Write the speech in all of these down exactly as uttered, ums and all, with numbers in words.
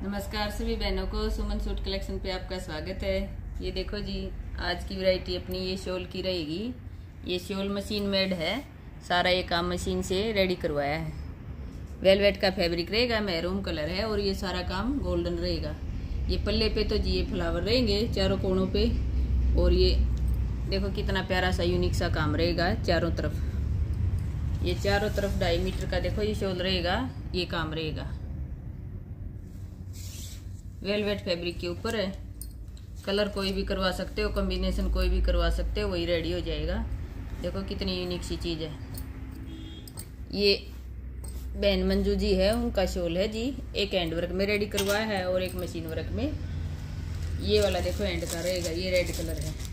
नमस्कार सभी बहनों को, सुमन सूट कलेक्शन पे आपका स्वागत है। ये देखो जी, आज की वैरायटी अपनी ये शॉल की रहेगी। ये शॉल मशीन मेड है, सारा ये काम मशीन से रेडी करवाया है। वेलवेट का फैब्रिक रहेगा, मैरून कलर है और ये सारा काम गोल्डन रहेगा। ये पल्ले पे तो जी ये फ्लावर रहेंगे चारों कोनों पे, और ये देखो कितना प्यारा सा यूनिक सा काम रहेगा चारों तरफ। ये चारों तरफ ढाई मीटर का देखो ये शॉल रहेगा, ये काम रहेगा। वेलवेट फैब्रिक के ऊपर है, कलर कोई भी करवा सकते हो, कॉम्बिनेशन कोई भी करवा सकते हो, वही रेडी हो जाएगा। देखो कितनी यूनिक सी चीज़ है। ये बहन मंजू जी है, उनका शॉल है जी। एक हैंड वर्क में रेडी करवाया है और एक मशीन वर्क में। ये वाला देखो हैंड का रहेगा, ये रेड कलर है।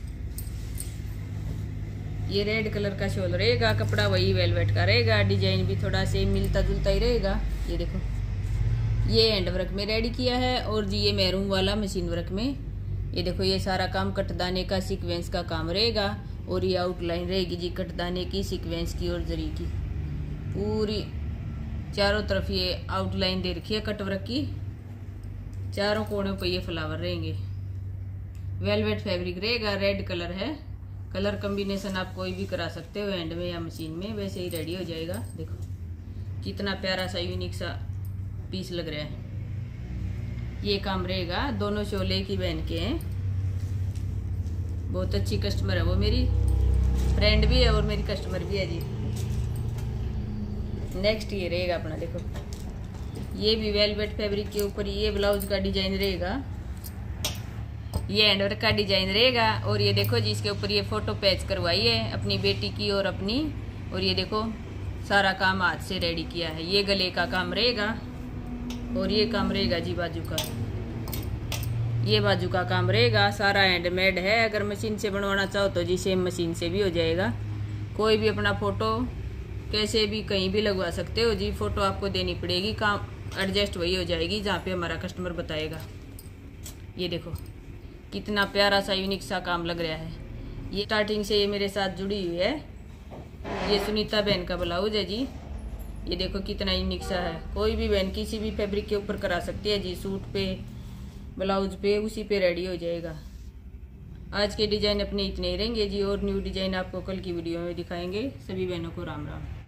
ये रेड कलर का शॉल रहेगा, कपड़ा वही वेलवेट का रहेगा, डिजाइन भी थोड़ा सेम मिलता जुलता ही रहेगा। ये देखो ये हैंड वर्क में रेडी किया है, और जी ये मैरून वाला मशीन वर्क में। ये देखो ये सारा काम कटदाने का सीक्वेंस का काम रहेगा, और ये आउटलाइन रहेगी जी कटदाने की, सीक्वेंस की और जरी की। पूरी चारों तरफ ये आउटलाइन दे रखी है कटवर्क की, चारों कोनों पे ये फ्लावर रहेंगे। वेलवेट फैब्रिक रहेगा, रेड कलर है। कलर कॉम्बिनेशन आप कोई भी करा सकते हो, हैंड में या मशीन में, वैसे ही रेडी हो जाएगा। देखो कितना प्यारा सा यूनिक सा पीस लग रहा है। ये काम रहेगा। दोनों शोले की बहन के हैं, बहुत अच्छी कस्टमर है वो, मेरी फ्रेंड भी है और मेरी कस्टमर भी है जी। नेक्स्ट ये रहेगा अपना, देखो ये भी वेलवेट फैब्रिक के ऊपर ये ब्लाउज का डिजाइन रहेगा, ये हैंडवर्क का डिजाइन रहेगा। और ये देखो जी इसके ऊपर ये फोटो पैच करवाई है अपनी बेटी की और अपनी, और ये देखो सारा काम हाथ से रेडी किया है। ये गले का काम रहेगा, और ये काम रहेगा जी बाजू का, ये बाजू का काम रहेगा। सारा हैंडमेड है, अगर मशीन से बनवाना चाहो तो जी सेम मशीन से भी हो जाएगा। कोई भी अपना फोटो कैसे भी कहीं भी लगवा सकते हो जी, फोटो आपको देनी पड़ेगी, काम एडजस्ट वही हो जाएगी जहाँ पे हमारा कस्टमर बताएगा। ये देखो कितना प्यारा सा यूनिक सा काम लग रहा है। ये स्टार्टिंग से ये मेरे साथ जुड़ी हुई है। ये सुनीता बहन का ब्लाउज है जी। ये देखो कितना यूनिक सा है, कोई भी बहन किसी भी फैब्रिक के ऊपर करा सकती है जी, सूट पे ब्लाउज पे उसी पे रेडी हो जाएगा। आज के डिजाइन अपने इतने ही रहेंगे जी, और न्यू डिजाइन आपको कल की वीडियो में दिखाएंगे। सभी बहनों को राम राम।